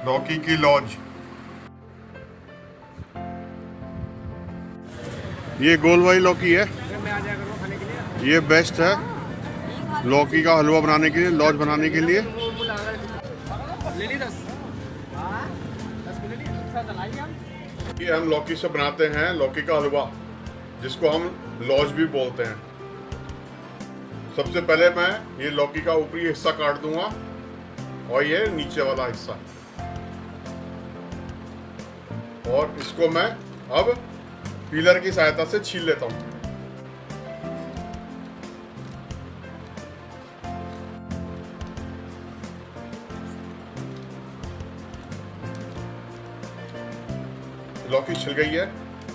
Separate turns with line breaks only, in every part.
लौकी की लॉज। ये गोल वाली लौकी है, ये बेस्ट है लौकी का हलवा बनाने के लिए, लॉज बनाने के लिए। ये हम लौकी से बनाते हैं लौकी का हलवा, जिसको हम लॉज भी बोलते हैं। सबसे पहले मैं ये लौकी का ऊपरी हिस्सा काट दूंगा और ये नीचे वाला हिस्सा, और इसको मैं अब पीलर की सहायता से छील लेता हूं। लौकी छिल गई है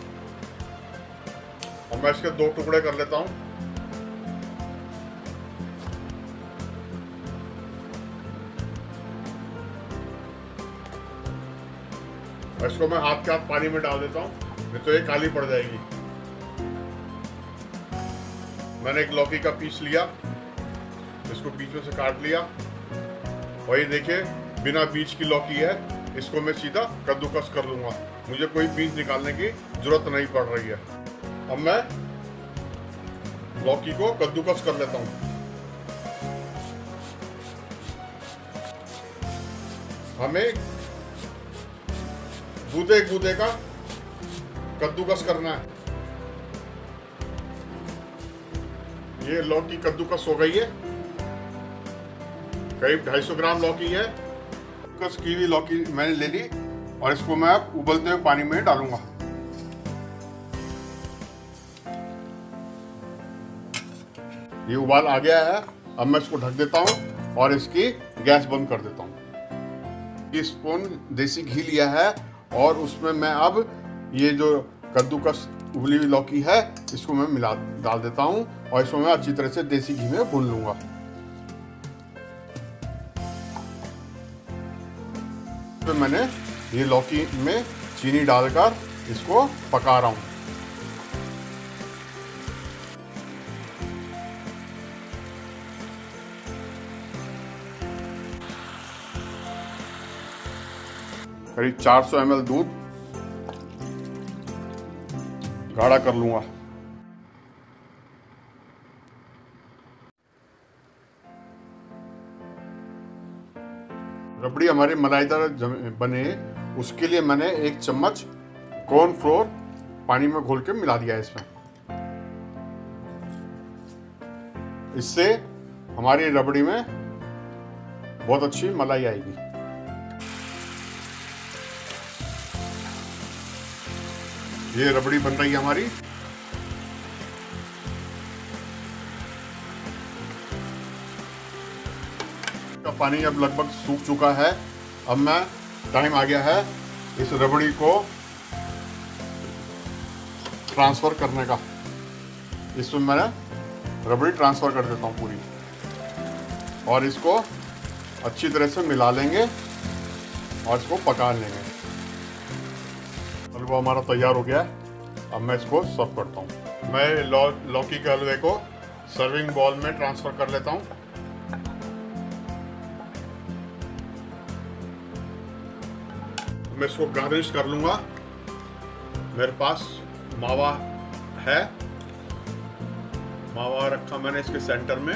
और मैं इसके 2 टुकड़े कर लेता हूं। और इसको मैं हाथ के हाथ पानी में डाल देता हूं, नहीं तो ये काली पड़ जाएगी। मैंने एक लौकी का पीस लिया, इसको बीच में से काट लिया, और ये देखिए बिना बीज की लौकी है, इसको मैं सीधा कद्दूकस कर लूंगा। मुझे कोई बीज निकालने की जरूरत नहीं पड़ रही है। अब मैं लौकी को कद्दूकस कर लेता हूं। हमें गूदे गूदे का कद्दूकस करना है। ये लौकी कद्दूकस हो गई है, करीब 250 ग्राम लौकी है। कस की हुई लौकी मैंने ले ली और इसको मैं अब उबलते हुए पानी में डालूंगा। ये उबाल आ गया है, अब मैं इसको ढक देता हूं और इसकी गैस बंद कर देता हूं। 1 स्पून देसी घी लिया है और उसमें मैं अब ये जो कद्दूकस उबली हुई लौकी है इसको मैं डाल देता हूं और इसको मैं अच्छी तरह से देसी घी में भून लूंगा। तो मैंने ये लौकी में चीनी डालकर इसको पका रहा हूं। करीब 400 ml दूध गाढ़ा कर लूंगा। रबड़ी हमारी मलाईदार बने उसके लिए मैंने 1 चम्मच कॉर्नफ्लोर पानी में घोल के मिला दिया है इसमें। इससे हमारी रबड़ी में बहुत अच्छी मलाई आएगी। ये रबड़ी बन रही है हमारी। का पानी अब लगभग सूख चुका है। अब मैं टाइम आ गया है इस रबड़ी को ट्रांसफर करने का। इसमें मैं रबड़ी ट्रांसफर कर देता हूँ पूरी, और इसको अच्छी तरह से मिला लेंगे और इसको पका लेंगे। हलवा हमारा तैयार हो गया है। अब मैं इसको सर्व करता हूँ। मैं लौकी के हलवे को सर्विंग बॉल में ट्रांसफर कर लेता हूँ। मैं इसको गार्निश कर लूंगा। मेरे पास मावा है, मावा रखा मैंने इसके सेंटर में।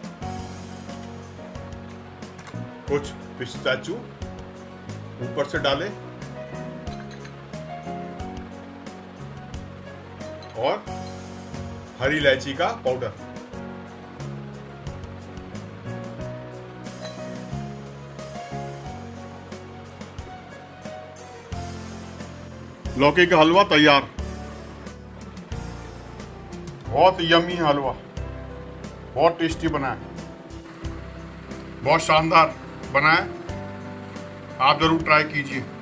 कुछ पिस्ताचू ऊपर से डाले और हरी इलायची का पाउडर। लौकी का हलवा तैयार। बहुत यम्मी हलवा, बहुत टेस्टी बना है, बहुत शानदार बना है। आप जरूर ट्राई कीजिए।